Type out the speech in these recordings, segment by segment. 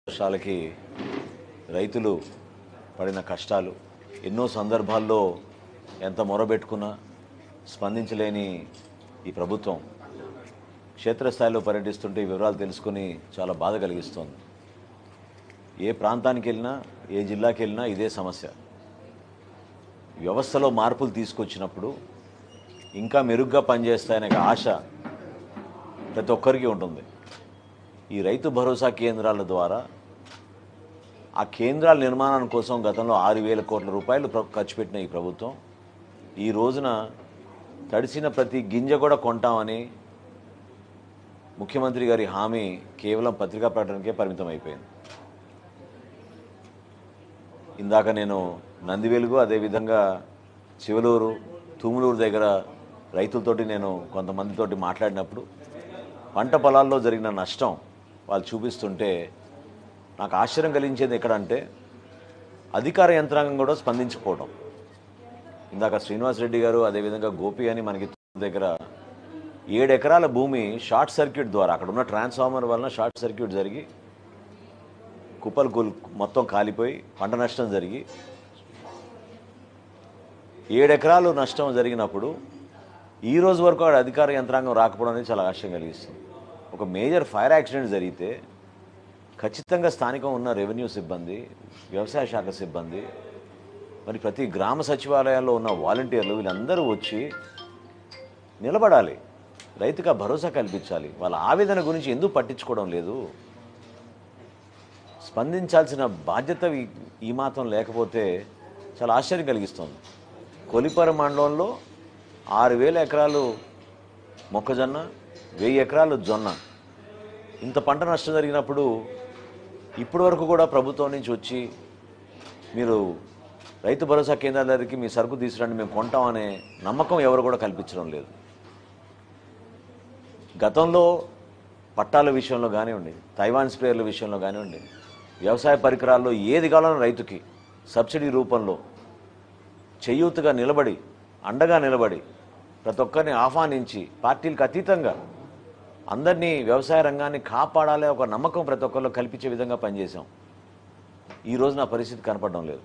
వర్షాలకి రైతులు పడిన కష్టాలు ఎన్నో సందర్భాల్లో ఎంత మొరబెట్టుకున్నా స్పందించలేని ఈ ప్రభుత్వం క్షేత్రస్థాయిలో పర్యటిస్తుంటే ఈ వివరాలు తెలుసుకొని చాలా బాధ కలిగిస్తోంది. ఏ ప్రాంతానికి వెళ్ళినా ఏ జిల్లాకి వెళ్ళినా ఇదే సమస్య. వ్యవస్థలో మార్పులు తీసుకొచ్చినప్పుడు ఇంకా మెరుగ్గా పనిచేస్తాయనే ఆశ ప్రతి ఒక్కరికి ఉంటుంది. ఈ రైతు భరోసా కేంద్రాల ద్వారా ఆ కేంద్రాల నిర్మాణం కోసం గతంలో 6,000 కోట్ల రూపాయలు ఖర్చు పెట్టిన ఈ ప్రభుత్వం ఈ రోజున తడిసిన ప్రతి గింజ కూడా కొంటామని ముఖ్యమంత్రి గారి హామీ కేవలం పత్రికా ప్రకటనకే పరిమితం అయిపోయింది. ఇందాక నేను నందివెలుగు అదేవిధంగా చివలూరు తుములూరు దగ్గర రైతులతోటి నేను కొంతమందితోటి మాట్లాడినప్పుడు పంట పొలాల్లో జరిగిన నష్టం వాళ్ళు చూపిస్తుంటే నాకు ఆశ్చర్యం కలిగించేది ఎక్కడంటే అధికార యంత్రాంగం కూడా స్పందించకపోవడం. ఇందాక శ్రీనివాసరెడ్డి గారు అదేవిధంగా గోపి అని మనకి దగ్గర 7 ఎకరాల భూమి షార్ట్ సర్క్యూట్ ద్వారా అక్కడ ఉన్న ట్రాన్స్ఫార్మర్ వలన షార్ట్ సర్క్యూట్ జరిగి కుప్పలు మొత్తం కాలిపోయి పంట నష్టం జరిగి 7 ఎకరాలు నష్టం జరిగినప్పుడు ఈ రోజు వరకు అక్కడ అధికార యంత్రాంగం రాకపోవడం అనేది చాలా ఆశ్చర్యం కలిగిస్తుంది. ఒక మేజర్ ఫైర్ యాక్సిడెంట్ జరిగితే ఖచ్చితంగా స్థానికంగా ఉన్న రెవెన్యూ సిబ్బంది, వ్యవసాయ శాఖ సిబ్బంది, మరి ప్రతి గ్రామ సచివాలయాల్లో ఉన్న వాలంటీర్లు వీళ్ళందరూ వచ్చి నిలబడాలి, రైతుగా భరోసా కల్పించాలి. వాళ్ళ ఆవేదన గురించి ఎందుకు పట్టించుకోవడం లేదు? స్పందించాల్సిన బాధ్యత ఈ మాత్రం లేకపోతే చాలా ఆశ్చర్యం కలిగిస్తుంది. కొలిపర మండలంలో 6,000 ఎకరాలు మొక్కజొన్న, 1,000 ఎకరాలు జొన్న, ఇంత పంట నష్టం జరిగినప్పుడు ఇప్పటి వరకు కూడా ప్రభుత్వం నుంచి వచ్చి మీరు రైతు భరోసా కేంద్రాల దగ్గరికి మీ సరుకు తీసుకురండి మేము కొంటామనే నమ్మకం ఎవరు కూడా కల్పించడం లేదు. గతంలో పట్టాల విషయంలో కానివ్వండి, తైవాన్ స్ప్రేయర్ల విషయంలో కానివ్వండి, వ్యవసాయ పరికరాల్లో ఏది కావాలన్నా రైతుకి సబ్సిడీ రూపంలో చేయూతగా నిలబడి, అండగా నిలబడి, ప్రతి ఒక్కరిని ఆహ్వానించి పార్టీలకు అతీతంగా అందరినీ వ్యవసాయ రంగాన్ని కాపాడాలి ఒక నమ్మకం ప్రతి ఒక్కరిలో కల్పించే విధంగా పనిచేశాం. ఈ రోజు నా పరిస్థితి కనపడడం లేదు.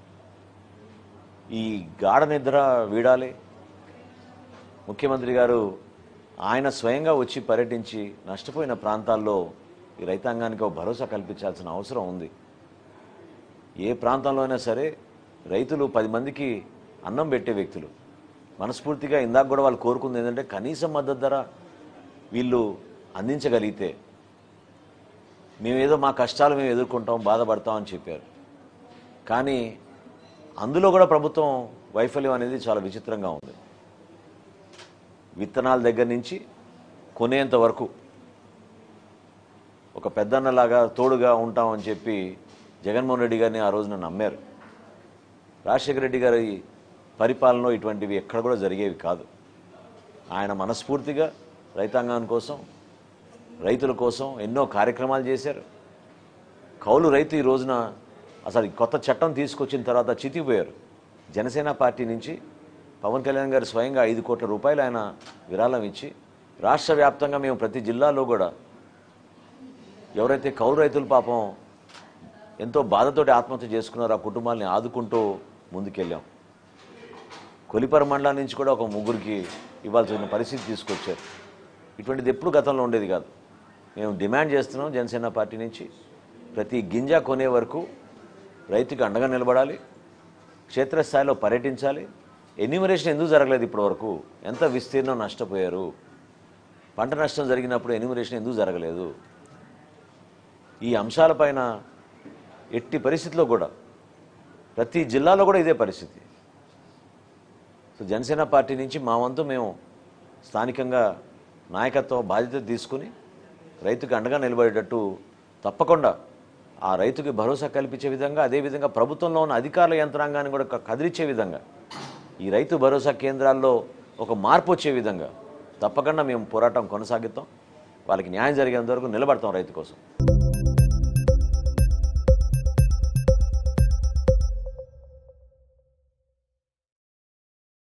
ఈ గాఢ నిద్ర వీడాలి. ముఖ్యమంత్రి గారు ఆయన స్వయంగా వచ్చి పర్యటించి నష్టపోయిన ప్రాంతాల్లో ఈ రైతాంగానికి ఒక భరోసా కల్పించాల్సిన అవసరం ఉంది. ఏ ప్రాంతంలో అయినా సరే రైతులు 10 మందికి అన్నం పెట్టే వ్యక్తులు. మనస్ఫూర్తిగా ఇందాక కూడా వాళ్ళు కోరుకుంది ఏంటంటే కనీస మద్దతు ధర వీళ్ళు అందించగలిగితే మేమేదో మా కష్టాలు మేము ఎదుర్కొంటాం, బాధపడతామని చెప్పారు. కానీ అందులో కూడా ప్రభుత్వం వైఫల్యం అనేది చాలా విచిత్రంగా ఉంది. విత్తనాల దగ్గర నుంచి కొనేంత వరకు ఒక పెద్దన్నలాగా తోడుగా ఉంటామని చెప్పి జగన్మోహన్ రెడ్డి గారిని ఆ రోజున నమ్మారు. రాజశేఖర రెడ్డి గారి పరిపాలనలో ఇటువంటివి ఎక్కడ కూడా జరిగేవి కాదు. ఆయన మనస్ఫూర్తిగా రైతాంగం కోసం, రైతుల కోసం ఎన్నో కార్యక్రమాలు చేశారు. కౌలు రైతు ఈ రోజున అసలు కొత్త చట్టం తీసుకొచ్చిన తర్వాత చితికిపోయారు. జనసేన పార్టీ నుంచి పవన్ కళ్యాణ్ గారు స్వయంగా 5 కోట్ల రూపాయలు ఆయన విరాళం ఇచ్చి రాష్ట్ర వ్యాప్తంగా మేము ప్రతి జిల్లాలో కూడా ఎవరైతే కౌలు రైతులు పాపం ఎంతో బాధతోటి ఆత్మహత్య చేసుకున్నారో ఆ కుటుంబాలని ఆదుకుంటూ ముందుకెళ్ళాం. కొలిపర మండలం నుంచి కూడా ఒక 3కి ఇవ్వాల్సిన పరిస్థితి తీసుకొచ్చారు. ఇటువంటిది ఎప్పుడు గతంలో ఉండేది కాదు. మేము డిమాండ్ చేస్తున్నాం జనసేన పార్టీ నుంచి ప్రతి గింజ కొనే వరకు రైతుకి అండగా నిలబడాలి, క్షేత్రస్థాయిలో పర్యటించాలి. ఎన్యూమరేషన్ ఎందుకు జరగలేదు ఇప్పటి వరకు? ఎంత విస్తీర్ణం నష్టపోయారు? పంట నష్టం జరిగినప్పుడు ఎన్యూమరేషన్ ఎందుకు జరగలేదు? ఈ అంశాలపైన ఎట్టి పరిస్థితిలో కూడా ప్రతి జిల్లాలో కూడా ఇదే పరిస్థితి. సో జనసేన పార్టీ నుంచి మా వంతు మేము స్థానికంగా నాయకత్వం బాధ్యత తీసుకుని రైతుకి అండగా నిలబడేటట్టు తప్పకుండా ఆ రైతుకి భరోసా కల్పించే విధంగా, అదేవిధంగా ప్రభుత్వంలో ఉన్న అధికారుల యంత్రాంగాన్ని కూడా కదిలించే విధంగా, ఈ రైతు భరోసా కేంద్రాల్లో ఒక మార్పు వచ్చే విధంగా తప్పకుండా మేము పోరాటం కొనసాగిస్తాం. వాళ్ళకి న్యాయం జరిగేంత వరకు నిలబడతాం రైతు కోసం.